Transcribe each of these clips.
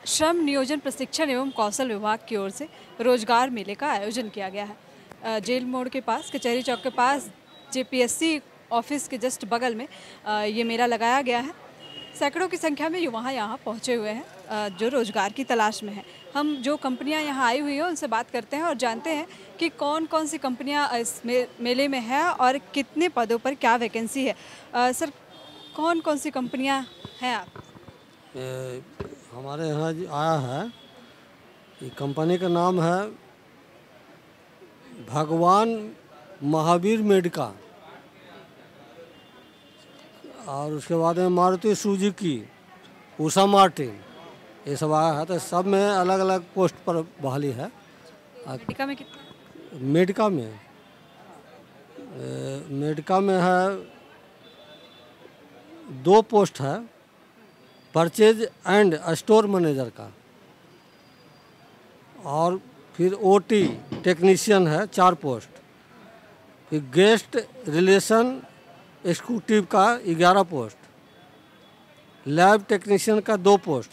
श्रम नियोजन प्रशिक्षण एवं कौशल विभाग की ओर से रोजगार मेले का आयोजन किया गया है। जेल मोड़ के पास, कचहरी चौक के पास, जेपीएससी ऑफिस के जस्ट बगल में ये मेला लगाया गया है। सैकड़ों की संख्या में युवा यहाँ पहुँचे हुए हैं जो रोजगार की तलाश में हैं। हम जो कंपनियां यहाँ आई हुई हैं उनसे बात करते हैं और जानते हैं कि कौन कौन सी कंपनियां इस मेले में है और कितने पदों पर क्या वैकेंसी है। सर, कौन कौन सी कंपनियां हैं आप? हमारे यहाँ आया है, ये कंपनी का नाम है भगवान महावीर मेडिका, और उसके बाद में मारुति सुजुकी, उषा मार्टिन, ये सब आया है। तो सब में अलग अलग पोस्ट पर बहाली है। मेडिका में कितना? मेडिका में है 2 पोस्ट है, परचेज एंड स्टोर मैनेजर का, और फिर ओटी टेक्नीशियन है 4 पोस्ट, फिर गेस्ट रिलेशन एग्जीक्यूटिव का 11 पोस्ट, लैब टेक्नीशियन का 2 पोस्ट,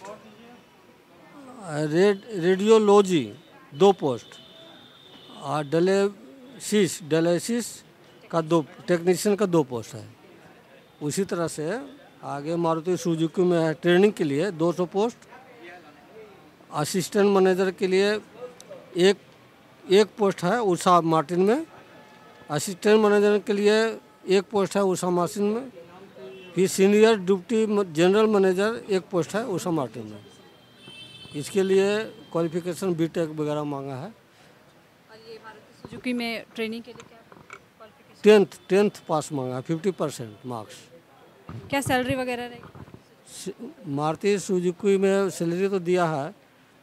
रेडियोलॉजी 2 पोस्ट, और डायलिसिस का 2 टेक्नीशियन का 2 पोस्ट है। उसी तरह से आगे मारुति सुजुकी में है ट्रेनिंग के लिए 200 पोस्ट, असिस्टेंट मैनेजर के लिए एक पोस्ट है उषा मार्टिन में, असिस्टेंट मैनेजर के लिए 1 पोस्ट है उषा मार्टिन में, फिर senior deputy general manager 1 post है उषा मार्टिन में। इसके लिए क्वालिफिकेशन बीटेक वगैरह मांगा है। और ये मारुति सुजुकी में ट्रेनिंग के लिए क्या क्वालिफिकेशन? 10th पास मांगा है, 50% मार्क्स। क्या सैलरी वगैरह रहेगी? मारुति सुजुकी में सैलरी तो दिया है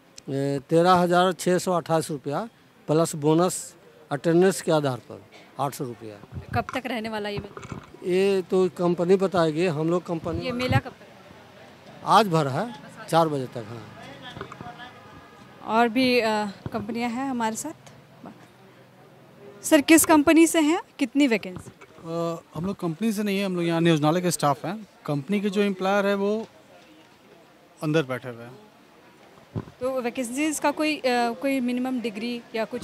13,628 रुपया प्लस बोनस अटेंडेंस के आधार पर 800 रुपया। कब तक रहने वाला ये मेला? ये तो कंपनी बताएगी, हम लोग कंपनी। ये मेला कब तक? आज भर है 4 बजे तक। हाँ, और भी कंपनियां हैं हमारे साथ। सर, किस कंपनी से हैं, कितनी वैकेंसी? हम लोग कंपनी से नहीं है, हम लोग यहाँ नियोजनालय के स्टाफ हैं। कंपनी के जो एम्प्लॉयर है वो अंदर बैठे हुए हैं। तो वैकेंसीज का कोई मिनिमम डिग्री या कुछ?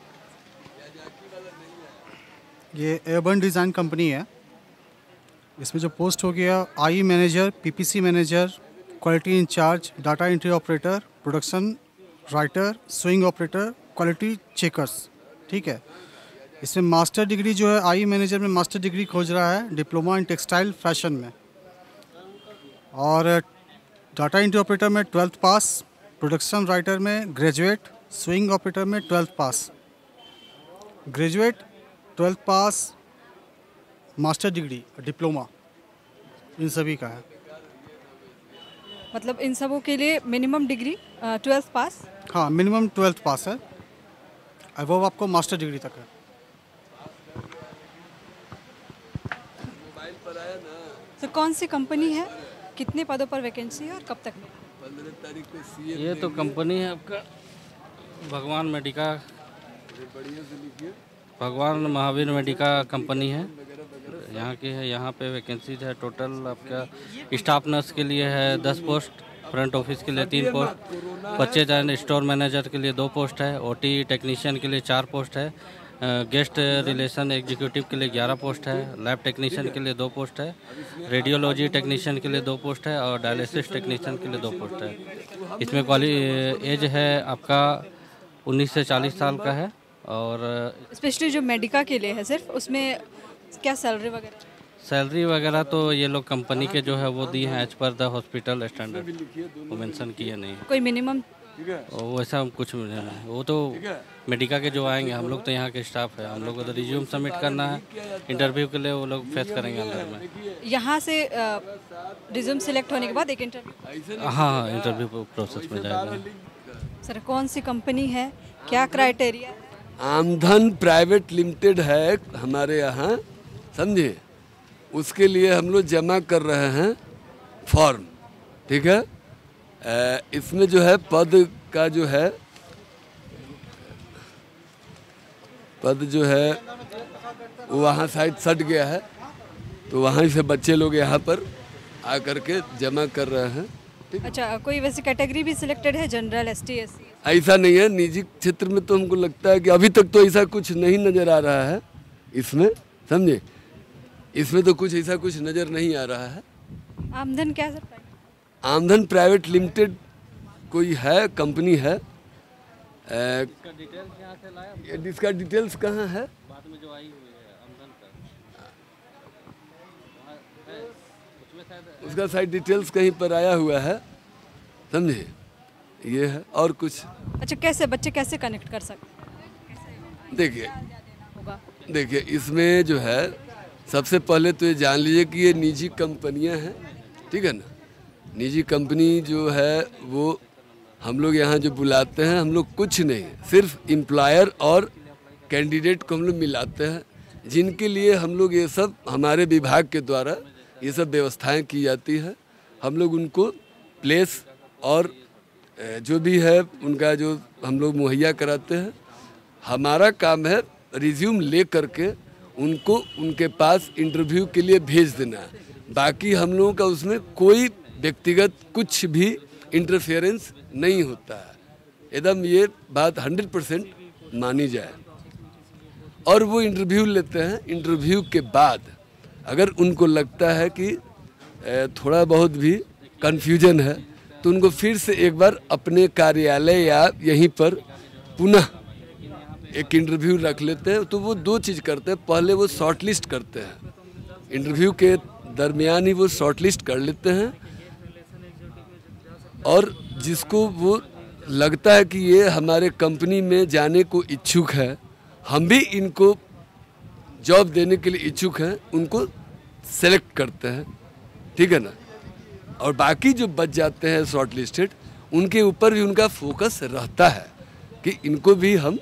ये एयरबर्न डिज़ाइन कंपनी है। इसमें जो पोस्ट हो गया I manager, PPC manager, quality incharge, data entry operator, production writer, swing operator, quality checkers. ठीक है। इसमें मास्टर डिग्री जो है आई मैनेजर में मास्टर डिग्री खोज रहा है, डिप्लोमा इन टेक्सटाइल फैशन में, और डाटा एंट्री ऑपरेटर में 12th पास, प्रोडक्शन राइटर में ग्रेजुएट, स्विंग ऑपरेटर में 12th पास, ग्रेजुएट, 12th पास, मास्टर डिग्री, डिप्लोमा, इन सभी का है। मतलब इन सबों के लिए मिनिमम डिग्री 12th पास? हाँ, मिनिमम 12th पास है, वो आपको मास्टर डिग्री तक है। तो कौन सी कंपनी है, कितने पदों पर वैकेंसी है और कब तक? 15 तारीख को ये तो कंपनी है आपका भगवान मेडिका, भगवान महावीर मेडिका कंपनी है, यहाँ की है। यहाँ पे वैकेंसीज है टोटल आपका। स्टाफ नर्स के लिए है 10 पोस्ट, फ्रंट ऑफिस के लिए 3 post, purchase and store manager के लिए 2 पोस्ट है, ओटी टेक्नीशियन के लिए 4 पोस्ट है, गेस्ट रिलेशन एग्जीक्यूटिव के लिए 11 पोस्ट है, लैब टेक्नीशियन के लिए 2 पोस्ट है, रेडियोलॉजी टेक्नीशियन के लिए 2 पोस्ट है, और डायलिसिस टेक्नीशियन के लिए 2 पोस्ट है। इसमें एज है आपका 19 से 40 साल का है। और स्पेशली जो मेडिका के लिए है सिर्फ, उसमें क्या सैलरी वगैरह? सैलरी वगैरह तो ये लोग कंपनी के जो है वो दी हैं एज पर द हॉस्पिटल स्टैंडर्ड, वो मेंशन किए नहीं। कोई मिनिमम? वैसा कुछ नहीं है, वो तो मेडिका के जो आएंगे, हम लोग तो यहाँ के स्टाफ है, हम लोग को तो रिज्यूम सबमिट करना है, इंटरव्यू के लिए वो लोग फेस करेंगे अंदर में। यहाँ से रिज्यूम सिलेक्ट होने के बाद एक इंटरव्यू? हाँ, इंटरव्यू प्रोसेस में जाएगा। सर, कौन सी कंपनी है, क्या क्राइटेरिया? आमधन प्राइवेट लिमिटेड है हमारे यहाँ, समझे। उसके लिए हम लोग जमा कर रहे हैं फॉर्म। ठीक है। इसमें जो है पद का जो है वहाँ साइड सट गया है, तो वहाँ से बच्चे लोग यहाँ पर आकर के जमा कर रहे हैं। अच्छा, कोई वैसी कैटेगरी भी सिलेक्टेड है, जनरल, ST, SC? ऐसा नहीं है, निजी क्षेत्र में तो हमको लगता है कि अभी तक तो ऐसा कुछ नहीं नज़र आ रहा है इसमें, समझे। इसमें तो कुछ ऐसा कुछ नज़र नहीं आ रहा है। आमदन क्या सर? आमदन प्राइवेट लिमिटेड कोई है, कंपनी है। इसका डिटेल्स कहाँ है? बाद में जो आई हुई है आमदन का, उसमें शायद उसका शायद डिटेल्स कहीं पर आया हुआ है, समझे। ये है और कुछ। अच्छा, कैसे बच्चे कैसे कनेक्ट कर सकते? देखिए इसमें जो है सबसे पहले तो ये जान लीजिए कि ये निजी कंपनियां हैं, ठीक है ना। निजी कंपनी जो है वो हम लोग यहाँ जो बुलाते हैं, हम लोग कुछ नहीं, सिर्फ एम्प्लॉयर और कैंडिडेट को हम लोग मिलाते हैं, जिनके लिए हम लोग ये सब हमारे विभाग के द्वारा ये सब व्यवस्थाएं की जाती है। हम लोग उनको प्लेस और जो भी है उनका जो हम लोग मुहैया कराते हैं। हमारा काम है रिज्यूम ले करके उनको उनके पास इंटरव्यू के लिए भेज देना है। बाकी हम लोगों का उसमें कोई व्यक्तिगत कुछ भी इंटरफेरेंस नहीं होता है, एकदम ये बात 100% मानी जाए। और वो इंटरव्यू लेते हैं, इंटरव्यू के बाद अगर उनको लगता है कि थोड़ा बहुत भी कन्फ्यूजन है तो उनको फिर से एक बार अपने कार्यालय या यहीं पर पुनः एक इंटरव्यू रख लेते हैं। तो वो दो चीज़ करते हैं, पहले वो शॉर्ट लिस्ट करते हैं, इंटरव्यू के दरमियान ही वो शॉर्ट लिस्ट कर लेते हैं, और जिसको वो लगता है कि ये हमारे कंपनी में जाने को इच्छुक है, हम भी इनको जॉब देने के लिए इच्छुक हैं, उनको सेलेक्ट करते हैं, ठीक है ना। और बाकी जो बच जाते हैं शॉर्ट लिस्टेड, उनके ऊपर भी उनका फोकस रहता है कि इनको भी हम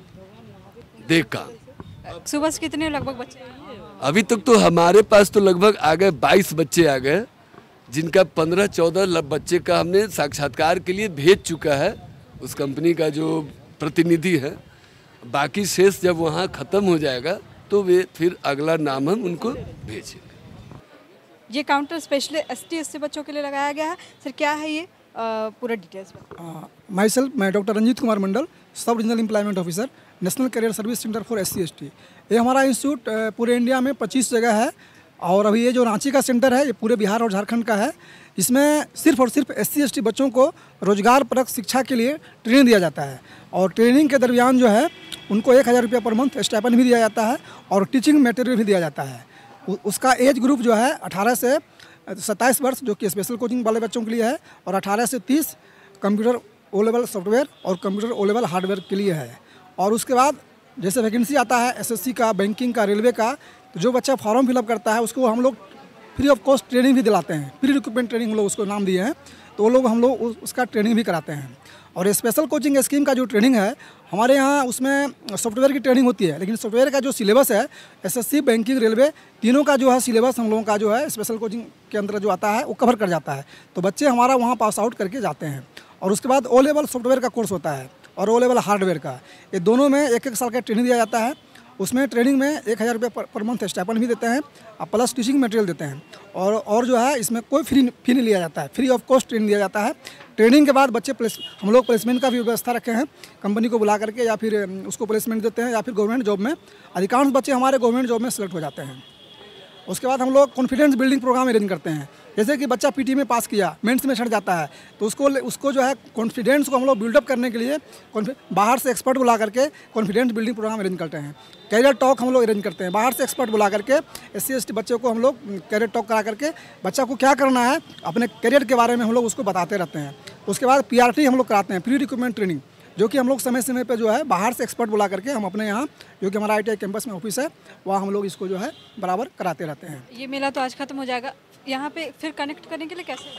दे काम। सुबह से कितने लगभग बच्चे? अभी तक तो हमारे पास तो लगभग आ गए 22 बच्चे आ गए, जिनका 15-14 बच्चे का हमने साक्षात्कार के लिए भेज चुका है उस कंपनी का जो प्रतिनिधि है। बाकी शेष जब वहाँ ख़त्म हो जाएगा तो वे फिर अगला नाम हम उनको भेजेंगे। ये काउंटर स्पेशली ST SC बच्चों के लिए लगाया गया है। सर क्या है ये पूरा डिटेल्स? माई सेल्फ, मैं doctor Ranjit Kumar Mandal, sub regional employment officer, national career service centre for SC ST। ये हमारा इंस्टीट्यूट पूरे इंडिया में 25 जगह है, और अभी ये जो रांची का सेंटर है ये पूरे बिहार और झारखंड का है। इसमें सिर्फ और सिर्फ SC ST बच्चों को रोजगार परक शिक्षा के लिए ट्रेनिंग दिया जाता है, और ट्रेनिंग के दरमियान जो है उनको 1000 रुपया पर मंथ स्टाइपेंड भी दिया जाता है, और टीचिंग मटेरियल भी दिया जाता है। उसका एज ग्रुप जो है 18 से 27 वर्ष, जो कि स्पेशल कोचिंग वाले बच्चों के लिए है, और 18 से 30 कंप्यूटर O लेवल सॉफ्टवेयर और कंप्यूटर O लेवल हार्डवेयर के लिए है। और उसके बाद जैसे वैकेंसी आता है SSC का, बैंकिंग का, रेलवे का, तो जो बच्चा फॉर्म फिलअप करता है उसको हम लोग फ्री ऑफ कॉस्ट ट्रेनिंग भी दिलाते हैं। प्री रिक्रूटमेंट ट्रेनिंग हम लोग उसको नाम दिए हैं, तो वो लोग हम लोग उसका ट्रेनिंग भी कराते हैं। और स्पेशल कोचिंग स्कीम का जो ट्रेनिंग है हमारे यहाँ, उसमें सॉफ्टवेयर की ट्रेनिंग होती है, लेकिन सॉफ्टवेयर का जो सिलेबस है SSC, बैंकिंग, रेलवे, तीनों का जो है सिलेबस हम लोगों का जो है स्पेशल कोचिंग के अंदर जो आता है वो कवर कर जाता है। तो बच्चे हमारा वहाँ पास आउट करके जाते हैं। और उसके बाद O लेवल सॉफ्टवेयर का कोर्स होता है और O लेवल हार्डवेयर का, ये दोनों में 1-1 साल का ट्रेनिंग दिया जाता है। उसमें ट्रेनिंग में 1000 रुपये पर मंथ स्टाइपेंड भी देते हैं, और प्लस टीचिंग मटेरियल देते हैं। और जो है इसमें कोई फी नहीं लिया जाता है, फ्री ऑफ कॉस्ट ट्रेनिंग दिया जाता है। ट्रेनिंग के बाद बच्चे हम लोग प्लेसमेंट का भी व्यवस्था रखे हैं, कंपनी को बुला करके या फिर उसको प्लेसमेंट देते हैं, या फिर गवर्नमेंट जॉब में, अधिकांश बच्चे हमारे गवर्नमेंट जॉब में सेलेक्ट हो जाते हैं। उसके बाद हम लोग कॉन्फिडेंस बिल्डिंग प्रोग्राम अरेंज करते हैं। जैसे कि बच्चा PT में पास किया, मेंस में छट जाता है, तो उसको जो है कॉन्फिडेंस को हम लोग बिल्डअप करने के लिए बाहर से एक्सपर्ट बुला करके कॉन्फिडेंस बिल्डिंग प्रोग्राम अरेंज करते हैं। कैरियर टॉक हम लोग अरेंज करते हैं, बाहर से एक्सपर्ट बुला करके SC ST बच्चों को हम लोग कैरियर टॉक करा करके बच्चा को क्या करना है अपने कैरियर के बारे में हम लोग उसको बताते रहते हैं। उसके बाद PRT हम लोग कराते हैं, प्री रिक्रूटमेंट ट्रेनिंग, जो कि हम लोग समय समय पे जो है बाहर से एक्सपर्ट बुला करके हम अपने यहाँ, जो कि हमारा ITI कैंपस में ऑफिस है, वहाँ हम लोग इसको जो है बराबर कराते रहते हैं। ये मेला तो आज खत्म हो जाएगा, यहाँ पे फिर कनेक्ट करने के लिए कैसे?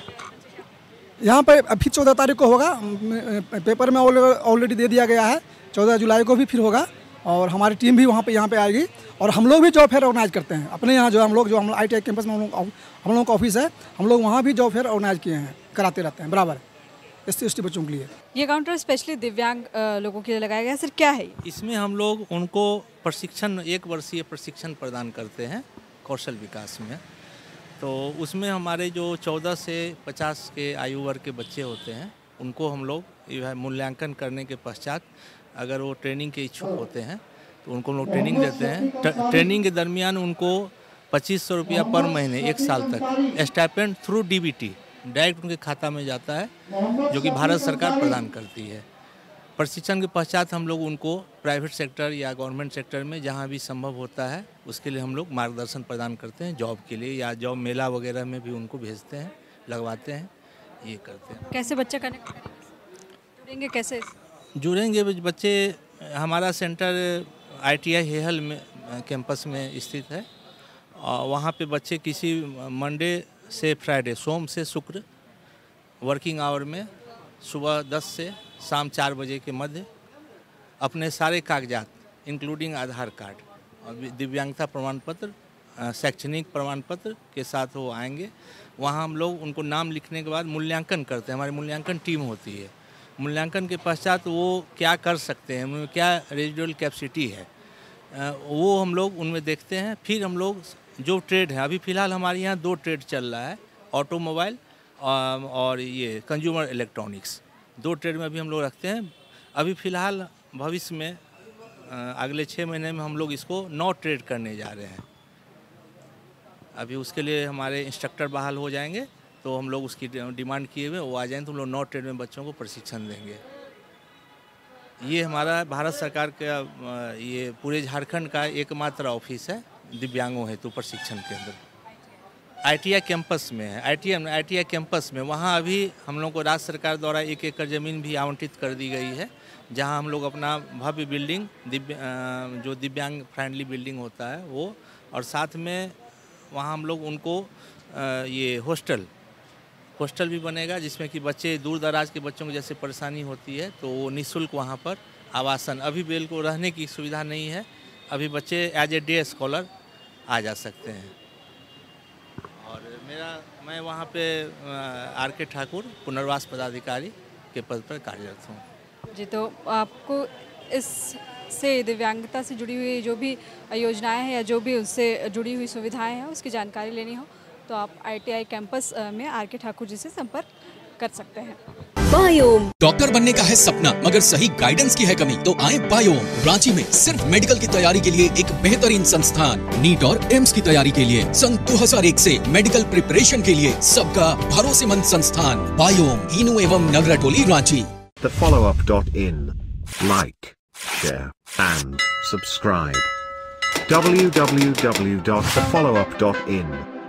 यहाँ पे अभी 14 तारीख को होगा, पेपर में ऑलरेडी दे दिया गया है, 14 जुलाई को भी फिर होगा, और हमारी टीम भी यहाँ पे आएगी। और हम लोग भी जॉब फेयर ऑर्गेनाइज करते हैं अपने यहाँ, जो हम ITI कैंपस में हम लोगों का ऑफिस है, हम लोग वहाँ भी जॉब फेयर ऑर्गेनाइज किए हैं, कराते रहते हैं बराबर SC ST बच्चों के लिए। ये काउंटर स्पेशली दिव्यांग लोगों के लिए लगाया गया है। सर क्या है इसमें? हम लोग उनको प्रशिक्षण, 1 वर्षीय प्रशिक्षण प्रदान करते हैं कौशल विकास में। तो उसमें हमारे जो 14 से 50 के आयु वर्ग के बच्चे होते हैं उनको हम लोग मूल्यांकन करने के पश्चात अगर वो ट्रेनिंग के इच्छुक होते हैं तो उनको हम लोग ट्रेनिंग देते हैं। ट्रेनिंग के दरमियान उनको 2500 रुपया पर महीने 1 साल तक स्टाइपेंड थ्रू डीबीटी डायरेक्ट उनके खाता में जाता है, जो कि भारत सरकार प्रदान करती है। प्रशिक्षण के पश्चात हम लोग उनको प्राइवेट सेक्टर या गवर्नमेंट सेक्टर में जहां भी संभव होता है उसके लिए हम लोग मार्गदर्शन प्रदान करते हैं, जॉब के लिए या जॉब मेला वगैरह में भी उनको भेजते हैं, लगवाते हैं, ये करते हैं। कैसे बच्चे कनेक्ट जुड़ेंगे, कैसे जुड़ेंगे बच्चे? हमारा सेंटर ITI हेहल में कैंपस में स्थित है और वहाँ पे बच्चे किसी मंडे से फ्राइडे, सोम से शुक्र वर्किंग आवर में सुबह 10 से शाम 4 बजे के मध्य अपने सारे कागजात इंक्लूडिंग आधार कार्ड और दिव्यांगता प्रमाण पत्र, शैक्षणिक प्रमाण पत्र के साथ वो आएंगे। वहाँ हम लोग उनको नाम लिखने के बाद मूल्यांकन करते हैं, हमारी मूल्यांकन टीम होती है। मूल्यांकन के पश्चात वो क्या कर सकते हैं, उनमें क्या रेजिडुअल कैपेसिटी है, वो हम लोग उनमें देखते हैं। फिर हम लोग जो ट्रेड है, अभी फ़िलहाल हमारे यहाँ 2 ट्रेड चल रहा है, ऑटोमोबाइल और ये कंज्यूमर इलेक्ट्रॉनिक्स, 2 ट्रेड में अभी हम लोग रखते हैं। अभी फ़िलहाल भविष्य में अगले 6 महीने में हम लोग इसको 9 ट्रेड करने जा रहे हैं। अभी उसके लिए हमारे इंस्ट्रक्टर बहाल हो जाएंगे, तो हम लोग उसकी डिमांड किए हुए वो आ जाएँ तो हम लोग 9 ट्रेड में बच्चों को प्रशिक्षण देंगे। ये हमारा भारत सरकार का ये पूरे झारखंड का एकमात्र ऑफिस है दिव्यांगों हेतु प्रशिक्षण केंद्र। ITI कैंपस में है, ITI कैंपस में। वहाँ अभी हम लोग को राज्य सरकार द्वारा 1 एकड़ ज़मीन भी आवंटित कर दी गई है, जहाँ हम लोग अपना भव्य बिल्डिंग जो दिव्यांग फ्रेंडली बिल्डिंग होता है वो, और साथ में वहाँ हम लोग उनको ये हॉस्टल भी बनेगा, जिसमें कि बच्चे दूर दराज के बच्चों को जैसे परेशानी होती है तो वो निःशुल्क वहाँ पर आवासन, अभी बेल को रहने की सुविधा नहीं है, अभी बच्चे एज ए डे स्कॉलर आ जा सकते हैं। और मैं वहाँ पे RK ठाकुर पुनर्वास पदाधिकारी के पद पर कार्यरत हूँ। जी, तो आपको इससे दिव्यांगता से जुड़ी हुई जो भी योजनाएं हैं या जो भी उससे जुड़ी हुई सुविधाएं हैं उसकी जानकारी लेनी हो तो आप ITI कैंपस में RK ठाकुर जी से संपर्क कर सकते हैं। बायोम डॉक्टर बनने का है सपना, मगर सही गाइडेंस की है कमी, तो आए बायोम। रांची में सिर्फ मेडिकल की तैयारी के लिए एक बेहतरीन संस्थान, नीट और एम्स की तैयारी के लिए सन 2001 से मेडिकल प्रिपरेशन के लिए सबका भरोसेमंद संस्थान बायोम, इनू एवं नगराटोली, Ranchi. thefollowup.in. Like, share and subscribe. www.thefollowup.in